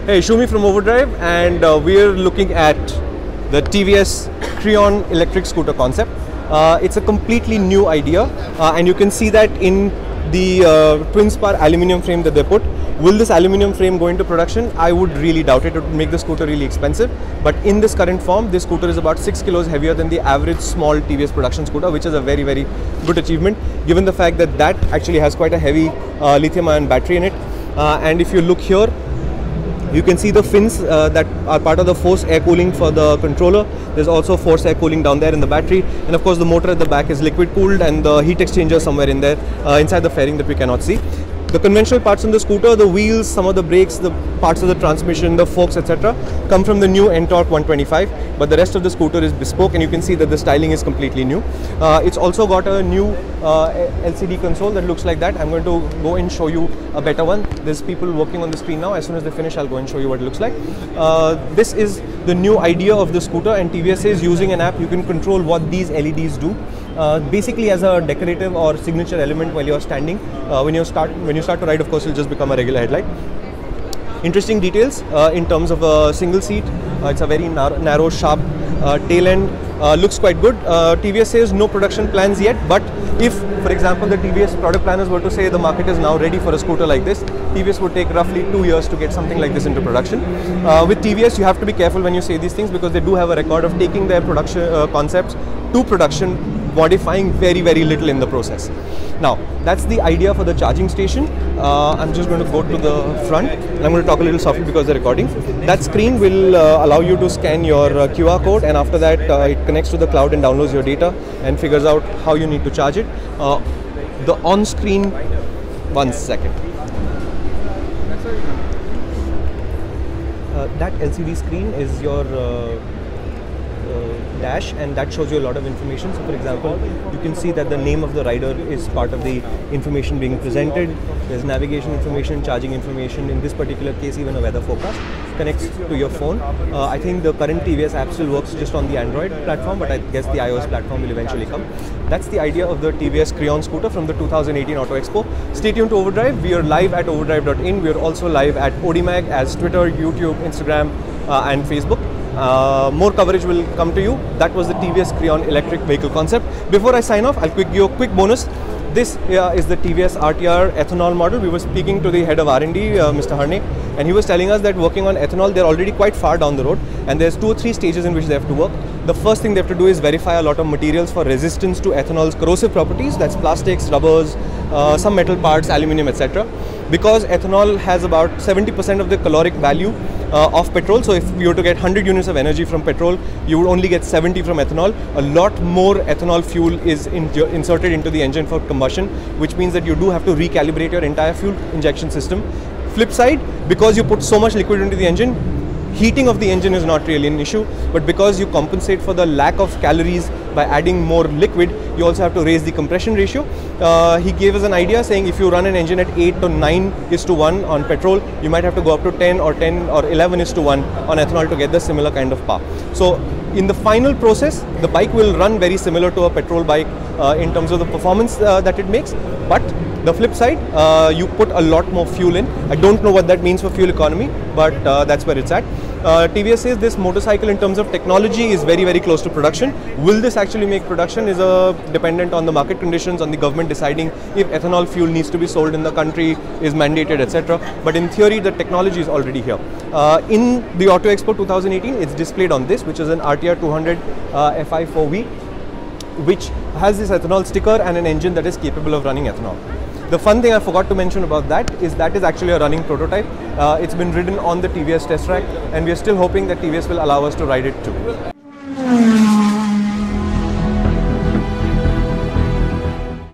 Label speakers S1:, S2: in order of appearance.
S1: Hey, Shumi from OVERDRIVE, and we're looking at the TVS Creon electric scooter concept. It's a completely new idea, and you can see that in the twin spar aluminium frame that they put. Will this aluminium frame go into production? I would really doubt it. It would make the scooter really expensive. But in this current form, this scooter is about 6 kilos heavier than the average small TVS production scooter, which is a very, very good achievement, given the fact that that actually has quite a heavy lithium-ion battery in it. And if you look here, you can see the fins that are part of the forced air cooling for the controller. There's also forced air cooling down there in the battery, and of course the motor at the back is liquid cooled, and the heat exchanger somewhere in there inside the fairing that we cannot see. The conventional parts on the scooter, the wheels, some of the brakes, the parts of the transmission, the forks, etc., come from the new N-Torque 125, but the rest of the scooter is bespoke, and you can see that the styling is completely new. It's also got a new LCD console that looks like that. I'm going to go and show you a better one. There's people working on the screen now. As soon as they finish, I'll go and show you what it looks like. This is the new idea of the scooter, and TVS is using an app. You can control what these LEDs do. Basically as a decorative or signature element while you're standing. When you start to ride, of course, it'll just become a regular headlight. Interesting details in terms of a single seat. It's a very narrow, sharp tail end. Looks quite good. TVS says no production plans yet, but if, for example, the TVS product planners were to say the market is now ready for a scooter like this, TVS would take roughly 2 years to get something like this into production. With TVS, you have to be careful when you say these things, because they do have a record of taking their production concepts to production, modifying very, very little in the process. Now, that's the idea for the charging station. I'm just going to go to the front, and I'm going to talk a little softly because they're recording. That screen will allow you to scan your QR code, and after that it connects to the cloud and downloads your data and figures out how you need to charge it. The on-screen, 1 second. That LCD screen is your dash, and that shows you a lot of information. So for example, you can see that the name of the rider is part of the information being presented. There's navigation information, charging information, in this particular case even a weather forecast. Connects to your phone. I think the current TVS app still works just on the Android platform, but I guess the iOS platform will eventually come. That's the idea of the TVS Creon scooter from the 2018 Auto Expo. Stay tuned to OVERDRIVE. We are live at overdrive.in. We are also live at ODMag as Twitter, YouTube, Instagram and Facebook. More coverage will come to you. That was the TVS Creon electric vehicle concept. Before I sign off, I'll give you a quick bonus. This is the TVS RTR ethanol model. We were speaking to the head of R&D, Mr. Harne, and he was telling us that working on ethanol, they're already quite far down the road, and there's 2 or 3 stages in which they have to work. The first thing they have to do is verify a lot of materials for resistance to ethanol's corrosive properties. That's plastics, rubbers, some metal parts, aluminium, etc. Because ethanol has about 70% of the caloric value of petrol. So if you were to get 100 units of energy from petrol, you would only get 70 from ethanol. A lot more ethanol fuel is inserted into the engine for combustion, which means that you do have to recalibrate your entire fuel injection system. Flip side, because you put so much liquid into the engine, heating of the engine is not really an issue, but because you compensate for the lack of calories by adding more liquid, you also have to raise the compression ratio. He gave us an idea saying if you run an engine at 8 to 9:1 on petrol, you might have to go up to 10 or 11:1 on ethanol to get the similar kind of power. So in the final process, the bike will run very similar to a petrol bike in terms of the performance that it makes, but the flip side, you put a lot more fuel in. I don't know what that means for fuel economy, but that's where it's at. TVS says this motorcycle in terms of technology is very, very close to production. Will this actually make production is dependent on the market conditions, on the government deciding if ethanol fuel needs to be sold in the country, is mandated, etc. But in theory, the technology is already here. In the Auto Expo 2018, it's displayed on this, which is an RTR 200 FI4V, which has this ethanol sticker and an engine that is capable of running ethanol. The fun thing I forgot to mention about that is actually a running prototype. It's been ridden on the TVS test track, and we are still hoping that TVS will allow us to ride it too.